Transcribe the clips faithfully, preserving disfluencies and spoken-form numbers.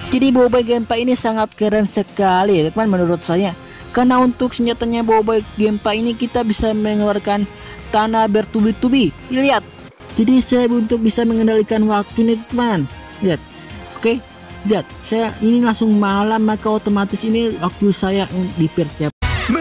Jadi Boboiboy Genpa ini sangat keren sekali ya teman menurut saya. Karena untuk senjatanya Boboiboy Genpa ini kita bisa mengeluarkan tanah bertubi-tubi. Lihat. Jadi saya untuk bisa mengendalikan waktu nih teman. Lihat. Oke. Lihat. Saya ini langsung malam maka otomatis ini waktu saya dipersiapkan.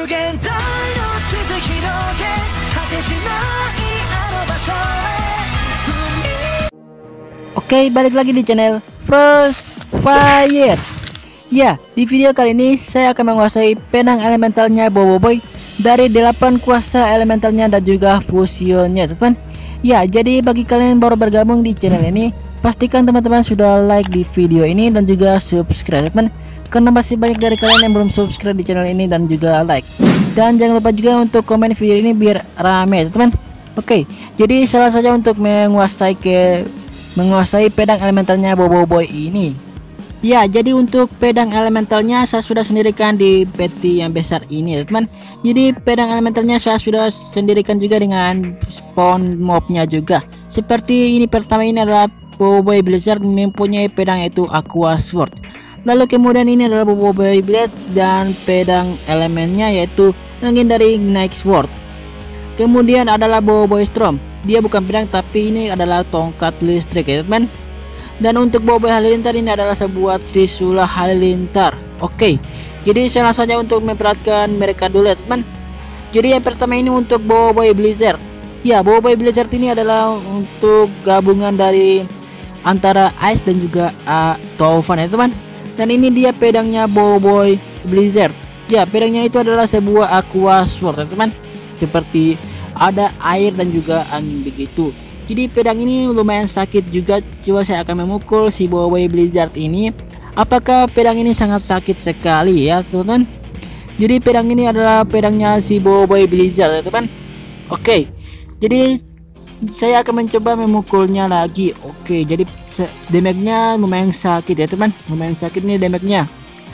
Oke, balik lagi di channel First Fire. Ya, di video kali ini saya akan menguasai pedang elementalnya Boboiboy dari delapan kuasa elementalnya dan juga fusionnya, teman. Ya, jadi bagi kalian yang baru bergabung di channel ini, pastikan teman-teman sudah like di video ini dan juga subscribe, teman. Karena masih banyak dari kalian yang belum subscribe di channel ini dan juga like. Dan jangan lupa juga untuk komen video ini biar rame, teman. Oke, jadi salah saja untuk menguasai ke menguasai pedang elementalnya Boboiboy ini. Ya, jadi untuk pedang elementalnya saya sudah sendirikan di peti yang besar ini, teman. Jadi pedang elementalnya saya sudah sendirikan juga dengan spawn mobnya juga. Seperti ini, pertama ini adalah Boboiboy Blizzard mempunyai pedang yaitu Aqua Sword. Lalu kemudian ini adalah Boboiboy Blades dan pedang elemennya yaitu Legendary Night Sword. Kemudian adalah Boboiboy Storm. Dia bukan pedang tapi ini adalah tongkat listrik ya teman. Dan untuk Boboiboy Halilintar ini adalah sebuah Trisula Halilintar. Oke, jadi saya langsung saja untuk memperhatikan mereka dulu ya teman. Jadi yang pertama ini untuk Boboiboy Blizzard. Ya, Boboiboy Blizzard ini adalah untuk gabungan dari antara Ice dan juga uh, Taufan ya teman. Dan ini dia pedangnya Boboiboy Blizzard. Ya, pedangnya itu adalah sebuah Aqua Sword ya teman. Seperti ada air dan juga angin begitu. Jadi pedang ini lumayan sakit juga. Coba saya akan memukul si Boboiboy Blizzard ini. Apakah pedang ini sangat sakit sekali ya teman-teman. Jadi pedang ini adalah pedangnya si Boboiboy Blizzard ya teman. Oke, jadi saya akan mencoba memukulnya lagi. Oke, jadi damage-nya lumayan sakit ya teman. Lumayan sakit nih damage-nya.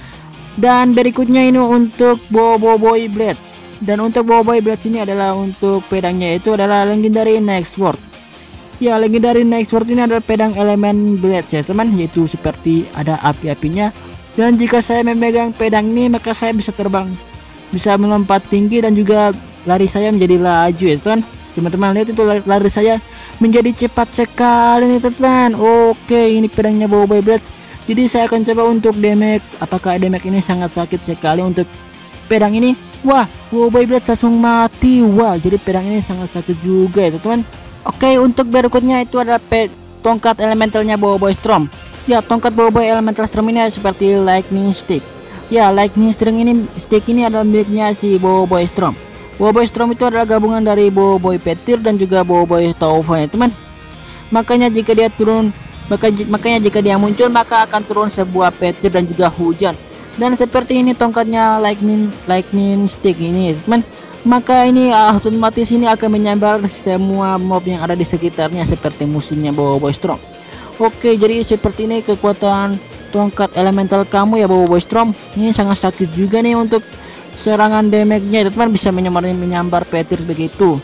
Dan berikutnya ini untuk Boboiboy Blades. Dan untuk Boboiboy Blades ini adalah untuk pedangnya itu adalah Legendary Night Sword. Ya, Legendary Night Sword ini adalah pedang elemen Blades ya teman, yaitu seperti ada api-apinya. Dan jika saya memegang pedang ini maka saya bisa terbang, bisa melompat tinggi dan juga lari saya menjadi laju ya teman. Teman-teman lihat itu lari, lari saya menjadi cepat sekali nih teman. Oke, ini pedangnya Boboiboy Blades. Jadi saya akan coba untuk damage. Apakah damage ini sangat sakit sekali untuk pedang ini? Wah, Boboiboy Blades langsung mati. Wah, jadi pedang ini sangat sakit juga ya teman. Oke, untuk berikutnya itu adalah tongkat elementalnya Boboiboy Storm. Ya, tongkat Boboiboy Elemental Storm ini seperti Lightning Stick. Ya, Lightning Stick ini stick ini adalah miliknya si Boboiboy Storm. Boboiboy Storm itu adalah gabungan dari Boboiboy Petir dan juga Boboiboy Taufan ya teman. Makanya jika dia turun, maka makanya jika dia muncul maka akan turun sebuah petir dan juga hujan. Dan seperti ini tongkatnya lightning lightning stick ini teman, maka ini otomatis ini akan menyambar semua mob yang ada di sekitarnya seperti musuhnya Boboiboy Storm. Oke, jadi seperti ini kekuatan tongkat elemental kamu ya Boboiboy Storm. Ini sangat sakit juga nih untuk serangan damage-nya teman, bisa menyambar menyambar petir begitu.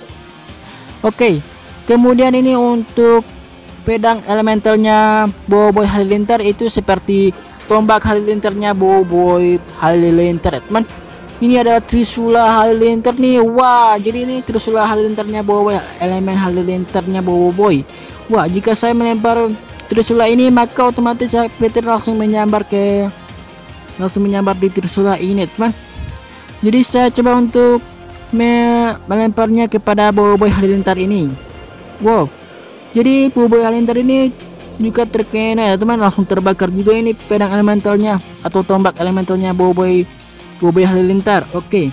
Oke, kemudian ini untuk pedang elementalnya Boboiboy Halilintar itu seperti tombak halilintarnya Boboiboy Halilintar teman. Ini adalah Trisula Halilintar nih. Wah, jadi ini Trisula Halilintarnya Boboiboy, elemen halilintarnya Boboiboy. Wah, jika saya melempar Trisula ini maka otomatis petir langsung menyambar ke langsung menyambar di Trisula ini teman. Jadi saya coba untuk me melemparnya kepada Boboiboy Halilintar ini. Wow, jadi Boboiboy Halilintar ini juga terkena ya teman, langsung terbakar juga ini pedang elementalnya atau tombak elementalnya Boboiboy Boboiboy Halilintar. Oke,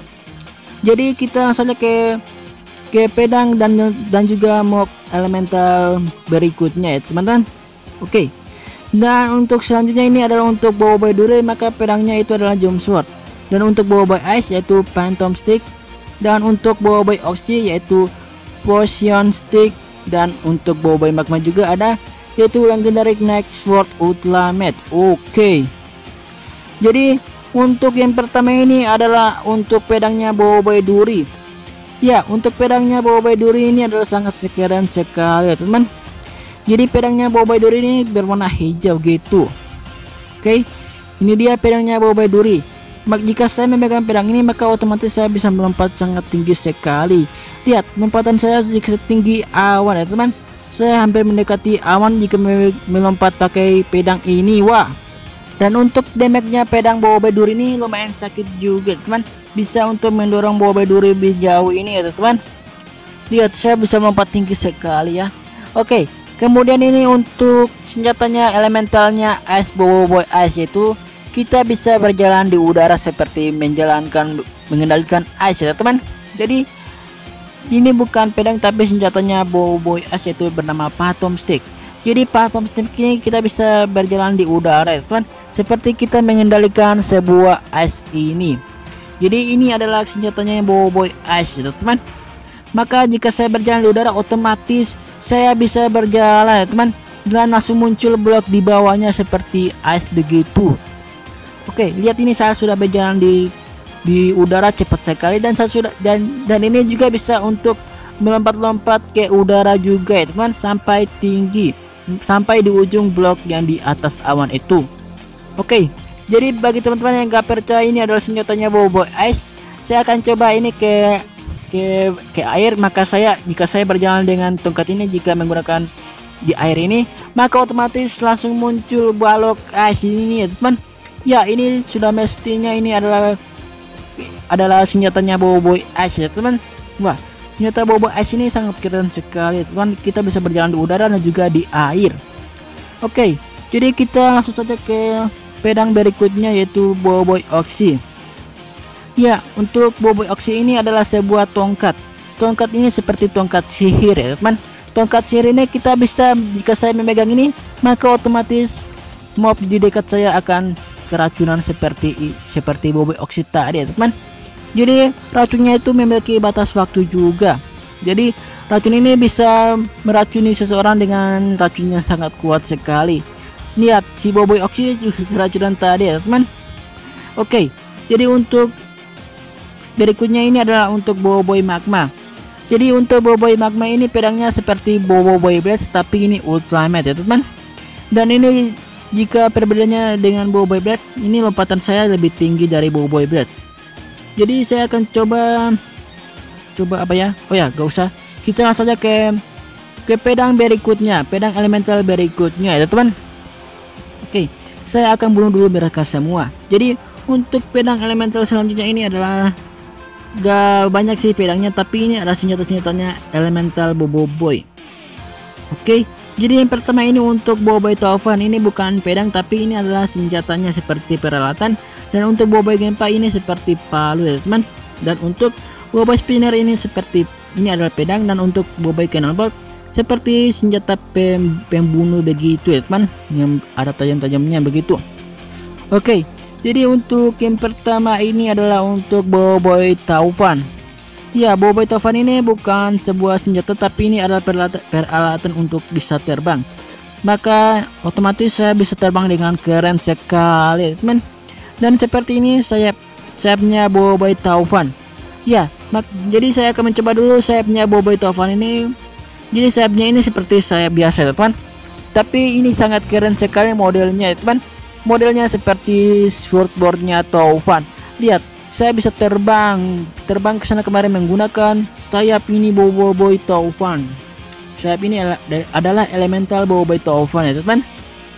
jadi kita langsung saja ke ke pedang dan dan juga mob elemental berikutnya ya teman-teman. Oke, dan untuk selanjutnya ini adalah untuk Boboiboy Dure, maka pedangnya itu adalah Jump Sword. Dan untuk Boboiboy Ice yaitu Phantom Stick. Dan untuk Boboiboy Oxy yaitu Potion Stick. Dan untuk Boboiboy Magma juga ada yaitu Legendary Night Sword Ultimate. Oke, jadi untuk yang pertama ini adalah untuk pedangnya Boboiboy Duri. Ya, untuk pedangnya Boboiboy Duri ini adalah sangat keren sekali ya teman. Jadi pedangnya Boboiboy Duri ini berwarna hijau gitu. Oke, ini dia pedangnya Boboiboy Duri. Mak jika saya memegang pedang ini maka otomatis saya bisa melompat sangat tinggi sekali. Lihat, lompatan saya jika setinggi awan ya teman. Saya hampir mendekati awan jika melompat pakai pedang ini. Wah. Dan untuk damage-nya pedang Boboiboy Duri ini lumayan sakit juga teman. Bisa untuk mendorong Boboiboy Duri lebih jauh ini ya teman. Lihat, saya bisa melompat tinggi sekali ya. Oke, kemudian ini untuk senjatanya elementalnya Ice Boboiboy Ice, yaitu kita bisa berjalan di udara seperti menjalankan mengendalikan ice ya teman. Jadi ini bukan pedang tapi senjatanya Boboiboy Ice, yaitu bernama Phantom Stick. Jadi Phantom Stick ini kita bisa berjalan di udara ya teman, seperti kita mengendalikan sebuah ice ini. Jadi ini adalah senjatanya Boboiboy Ice ya teman. Maka jika saya berjalan di udara otomatis saya bisa berjalan ya teman, dan langsung muncul blok di bawahnya seperti ice begitu. Oke, lihat ini saya sudah berjalan di di udara cepat sekali, dan saya sudah dan dan ini juga bisa untuk melompat-lompat ke udara juga ya teman, sampai tinggi, sampai di ujung blok yang di atas awan itu. Oke, jadi bagi teman-teman yang gak percaya ini adalah senjatanya Boboiboy Ice, saya akan coba ini ke ke ke air. Maka saya jika saya berjalan dengan tongkat ini, jika menggunakan di air ini, maka otomatis langsung muncul balok ice ini ya teman. Ya, ini sudah mestinya ini adalah adalah senjatanya Boboiboy Ice ya teman. Wah, senjata Boboiboy Ice ini sangat keren sekali teman. Kita bisa berjalan di udara dan juga di air. Oke, jadi kita langsung saja ke pedang berikutnya, yaitu Boboiboy Oxy. Ya, untuk Boboiboy Oxy ini adalah sebuah tongkat. Tongkat ini seperti tongkat sihir ya teman. Tongkat sihir ini kita bisa, jika saya memegang ini maka otomatis mob di dekat saya akan keracunan seperti seperti Boboiboy Oxy tadi ya teman. Jadi racunnya itu memiliki batas waktu juga. Jadi racun ini bisa meracuni seseorang dengan racun yang sangat kuat sekali. Lihat, si Boboiboy Oxy juga keracunan tadi ya teman. Oke, jadi untuk berikutnya ini adalah untuk Boboiboy Magma. Jadi untuk Boboiboy Magma ini pedangnya seperti Boboiboy Blades tapi ini Ultimate ya teman. Dan ini jika perbedaannya dengan Boboiboy Blades, ini lompatan saya lebih tinggi dari Boboiboy Blades. Jadi saya akan coba coba apa ya? Oh ya, gak usah. Kita langsung saja ke ke pedang berikutnya, pedang elemental berikutnya ya teman. Oke, saya akan bunuh dulu mereka semua. Jadi untuk pedang elemental selanjutnya ini adalah gak banyak sih pedangnya, tapi ini adalah senjata-senjatanya elemental Boboiboy. Oke. Jadi yang pertama ini untuk Boboiboy Taufan, ini bukan pedang tapi ini adalah senjatanya seperti peralatan. Dan untuk Boboiboy Genpa ini seperti palu ya teman. Dan untuk Boboiboy Spinner ini seperti ini adalah pedang. Dan untuk Boboiboy Cannonbolt seperti senjata pem, pembunuh begitu ya teman, yang ada tajam-tajamnya begitu. Oke, jadi untuk yang pertama ini adalah untuk Boboiboy Taufan. Ya, Boboiboy Taufan ini bukan sebuah senjata tapi ini adalah peralatan, peralatan untuk bisa terbang. Maka otomatis saya bisa terbang dengan keren sekali teman. Dan seperti ini sayap sayapnya Boboiboy Taufan. Ya, mak jadi saya akan mencoba dulu sayapnya Boboiboy Taufan ini. Jadi sayapnya ini seperti sayap biasa teman, tapi ini sangat keren sekali modelnya teman. Modelnya seperti swordboardnya Taufan. Lihat, saya bisa terbang terbang ke sana kemarin menggunakan sayap ini Boboiboy Taufan. Sayap ini adalah elemental Boboiboy Taufan ya teman.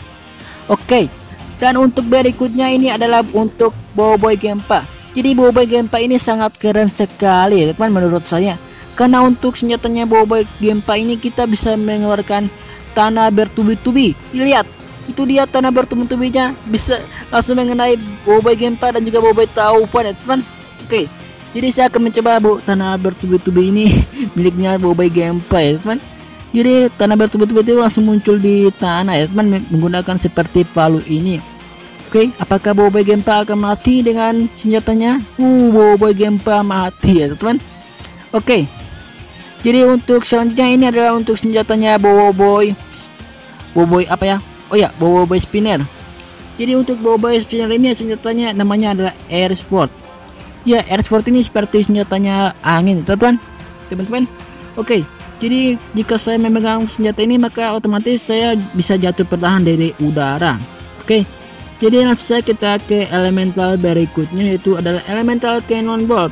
Oke, dan untuk berikutnya ini adalah untuk Boboiboy Genpa. Jadi Boboiboy Genpa ini sangat keren sekali ya teman menurut saya, karena untuk senjatanya Boboiboy Genpa ini kita bisa mengeluarkan tanah bertubi-tubi. Lihat, itu dia tanah bertubi-tubinya bisa langsung mengenai Boboiboy Genpa dan juga Boboiboy Taufan ya teman. Oke, jadi saya akan mencoba bu tanah bertubi-tubi ini miliknya Boboiboy Genpa ya teman. Jadi tanah bertubi-tubi itu langsung muncul di tanah ya teman, menggunakan seperti palu ini. Oke, apakah Boboiboy Genpa akan mati dengan senjatanya? Uh, Boboiboy Genpa mati ya teman. Oke, jadi untuk selanjutnya ini adalah untuk senjatanya Boboiboy Boboiboy apa ya? Oh ya, Boboiboy Spinner. Jadi untuk Boboiboy Spinner ini senjatanya namanya adalah Air Sword. Ya, Air Sword ini seperti senjatanya angin, teman-teman. Teman-teman. Oke, jadi jika saya memegang senjata ini maka otomatis saya bisa jatuh perlahan dari udara. Oke. Jadi langsung saja kita ke elemental berikutnya, yaitu adalah elemental cannonball.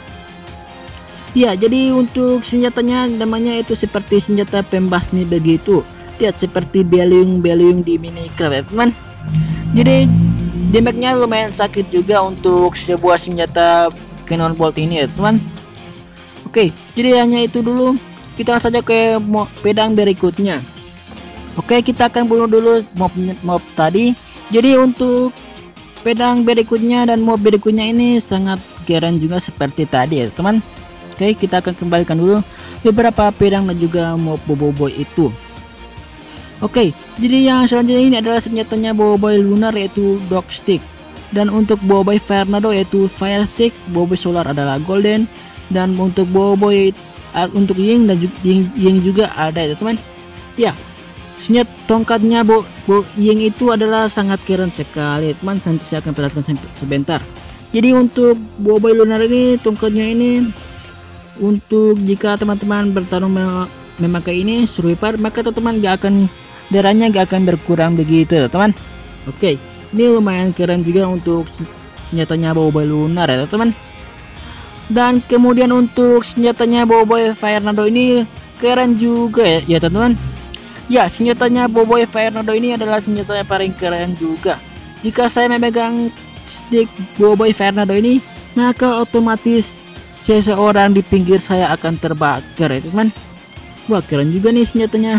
Ya, jadi untuk senjatanya namanya itu seperti senjata pembasmi begitu. Lihat seperti beliung-beliung di Minecraft ya teman. Jadi damage-nya lumayan sakit juga untuk sebuah senjata cannonball ini ya teman. Oke, jadi hanya itu dulu. Kita langsung saja ke pedang berikutnya. Oke, kita akan bunuh dulu mob mob tadi. Jadi untuk pedang berikutnya dan mob berikutnya ini sangat keren juga seperti tadi ya teman. Oke, kita akan kembalikan dulu beberapa pedang dan juga mob Boboiboy itu. Oke, jadi yang selanjutnya ini adalah senjatanya Boboiboy Lunar yaitu Dog Stick. Dan untuk Boboiboy Fernado yaitu Fire Stick, Boboiboy Solar adalah Golden. Dan untuk Boboiboy untuk Ying dan Ying, Ying juga ada ya teman. Ya, senjata tongkatnya Bo, Bo Ying itu adalah sangat keren sekali teman. Nanti saya akan perlihatkan sebentar. Jadi untuk Boboiboy Lunar ini tongkatnya ini untuk jika teman-teman bertarung memakai ini sweeper, maka teman-teman gak akan darahnya gak akan berkurang begitu ya teman. Oke, ini lumayan keren juga untuk senjatanya Boboiboy Lunar ya teman. Dan kemudian untuk senjatanya Boboiboy Fernado ini keren juga ya, ya teman-teman. Ya, senjatanya Boboiboy Fernado ini adalah senjata yang paling keren juga. Jika saya memegang stick Boboiboy Fernado ini, maka otomatis seseorang di pinggir saya akan terbakar ya teman. Wah, keren juga nih senjatanya.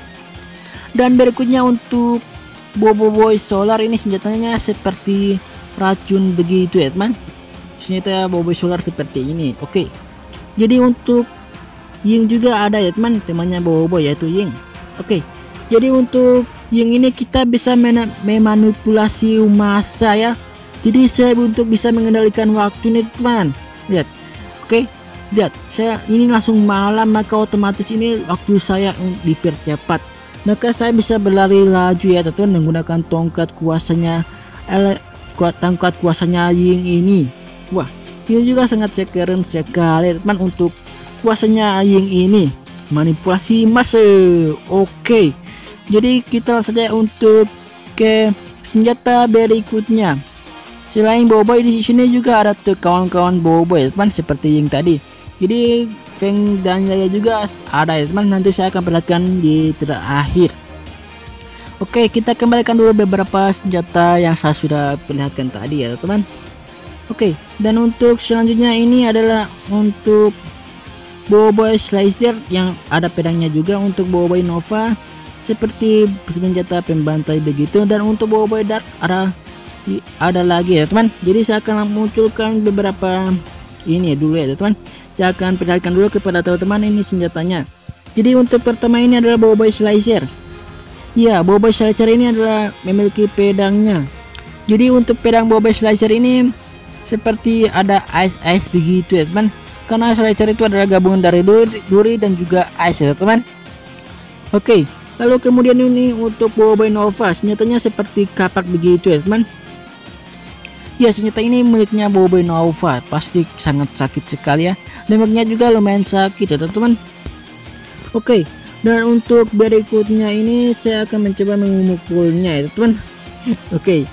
Dan berikutnya untuk Boboiboy Solar ini senjatanya seperti racun begitu ya teman. Senjata Boboiboy Solar seperti ini. Oke, jadi untuk Ying juga ada ya teman, temannya Boboiboy yaitu Ying. Oke, jadi untuk Ying ini kita bisa memanipulasi masa ya. Jadi saya untuk bisa mengendalikan waktu nih teman. Lihat. Oke, lihat, saya ini langsung malam, maka otomatis ini waktu saya dipercepat. Maka saya bisa berlari laju ya teman menggunakan tongkat kuasanya ele kuat tongkat kuasanya Ying ini. Wah, ini juga sangat keren sekali teman untuk kuasanya Ying ini, manipulasi masa. Oke, jadi kita saja untuk ke senjata berikutnya. Selain Boboiboy di sini juga ada tuh kawan-kawan Boboiboy teman seperti Ying tadi. Jadi Feng dan Yaya juga ada ya teman, nanti saya akan perlihatkan di terakhir. Oke, kita kembalikan dulu beberapa senjata yang saya sudah perlihatkan tadi ya teman. Oke, dan untuk selanjutnya ini adalah untuk Boboiboy Slicer yang ada pedangnya juga. Untuk Boboiboy Nova seperti senjata pembantai begitu. Dan untuk Boboiboy Dark ada ada lagi ya teman. Jadi saya akan munculkan beberapa ini dulu ya teman. Saya akan perlihatkan dulu kepada teman-teman ini senjatanya. Jadi untuk pertama ini adalah Boboiboy Slicer. Ya, Boboiboy Slicer ini adalah memiliki pedangnya. Jadi untuk pedang Boboiboy Slicer ini seperti ada ice-ice begitu ya teman. Karena Slicer itu adalah gabungan dari duri, duri dan juga ice ya teman. Oke, lalu kemudian ini untuk Boboiboy Nova, senjatanya seperti kapak begitu ya teman. Ya, senjata ini miliknya Boboiboy Nova, pasti sangat sakit sekali ya. Damage-nya juga lumayan sakit ya teman-teman. Oke, dan untuk berikutnya ini saya akan mencoba memukulnya ya teman. Oke,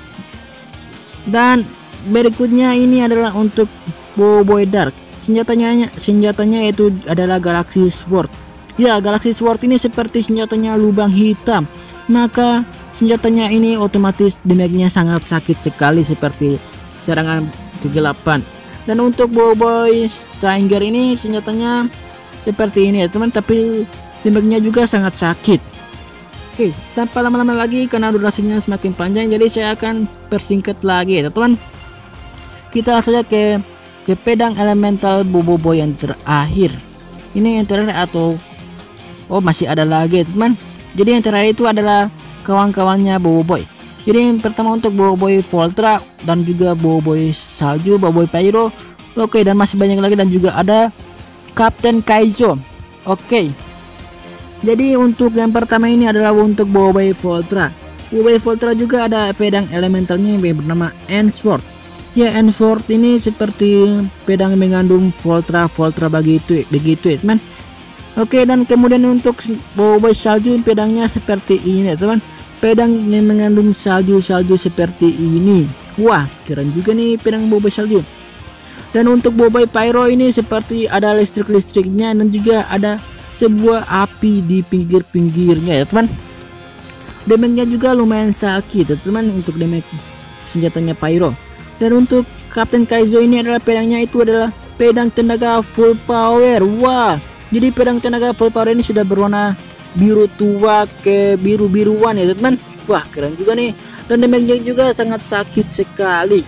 dan berikutnya ini adalah untuk Boboiboy Dark. Senjatanya senjatanya itu adalah Galaxy Sword. Ya, Galaxy Sword ini seperti senjatanya lubang hitam. Maka senjatanya ini otomatis damage-nya sangat sakit sekali seperti serangan kegelapan. Dan untuk Boboiboy Stringer ini senjatanya seperti ini ya teman, tapi damage-nya juga sangat sakit. Oke, tanpa lama-lama lagi karena durasinya semakin panjang, jadi saya akan persingkat lagi ya teman. Kita langsung saja ke ke pedang elemental Boboiboy yang terakhir. Ini yang terakhir atau oh masih ada lagi teman. Jadi yang terakhir itu adalah kawan-kawannya Boboiboy. Jadi yang pertama untuk Boboiboy Voltra dan juga Boboiboy Salju, Boboiboy Pyro. Oke, dan masih banyak lagi dan juga ada Kapten Kaizo. Oke, jadi untuk yang pertama ini adalah untuk Boboiboy Voltra. Boboiboy Voltra juga ada pedang elementalnya yang bernama N-Sword. Ya, N-Sword ini seperti pedang yang mengandung Voltra Voltra begitu begitu ya teman. Oke, dan kemudian untuk Boboiboy Salju pedangnya seperti ini ya teman. pedang yang mengandung salju-salju seperti ini. Wah, keren juga nih pedang Boboiboy salju. Dan untuk Boboiboy Pyro ini seperti ada listrik-listriknya dan juga ada sebuah api di pinggir-pinggirnya ya teman. Damage-nya juga lumayan sakit ya teman untuk damage senjatanya Pyro. Dan untuk Kapten Kaizo ini adalah pedangnya itu adalah pedang tenaga full power. Wah, jadi pedang tenaga full power ini sudah berwarna biru tua ke biru-biruan ya teman. Wah, keren juga nih. Dan damage-nya juga sangat sakit sekali.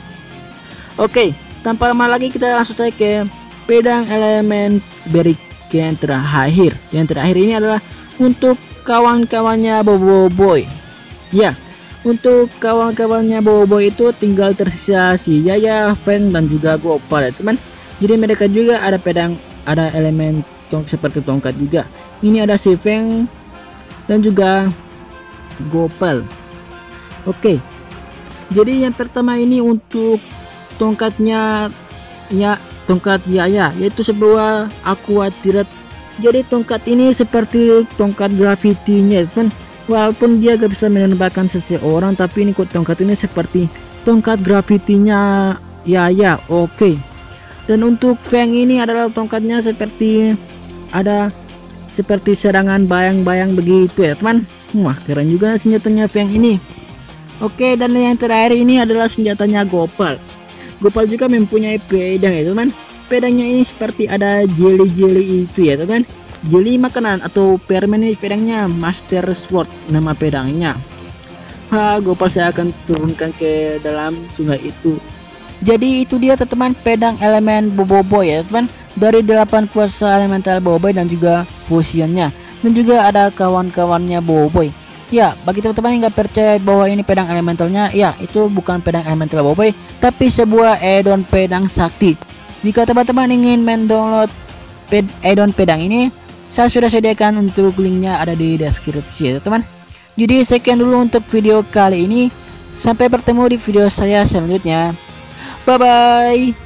Oke, tanpa lama lagi kita langsung saja ke pedang elemen Beric yang terakhir. Yang terakhir ini adalah untuk kawan-kawannya Boboiboy. Ya, untuk kawan-kawannya Boboiboy itu tinggal tersisa si Yaya, Feng dan juga Gopal ya teman. Jadi mereka juga ada pedang, ada elemen tong seperti tongkat juga. Ini ada si Feng dan juga Gopal. Oke, jadi yang pertama ini untuk tongkatnya ya, tongkat Yaya, yaitu sebuah aqua turret. Jadi tongkat ini seperti tongkat gravitinya teman. Walaupun dia gak bisa menembakkan seseorang, tapi ini kok tongkat ini seperti tongkat gravitinya Yaya. Oke. Dan untuk Feng ini adalah tongkatnya seperti ada seperti serangan bayang-bayang begitu ya teman. Wah, keren juga senjatanya Feng ini. Oke, dan yang terakhir ini adalah senjatanya Gopal. Gopal juga mempunyai pedang ya teman. Pedangnya ini seperti ada jelly-jelly itu ya teman. Jelly makanan atau permen. Ini pedangnya Master Sword nama pedangnya. Ha, Gopal saya akan turunkan ke dalam sungai itu. Jadi itu dia teman-teman pedang elemen Boboiboy ya teman, dari delapan kuasa elemental Boboiboy dan juga fusionnya, dan juga ada kawan-kawannya Boboiboy. Ya, bagi teman-teman yang nggak percaya bahwa ini pedang elementalnya, ya itu bukan pedang elemental Boboiboy, tapi sebuah add-on pedang sakti. Jika teman-teman ingin mendownload ped add-on pedang ini, saya sudah sediakan untuk linknya ada di deskripsi ya teman. Jadi sekian dulu untuk video kali ini. Sampai bertemu di video saya selanjutnya. Bye bye.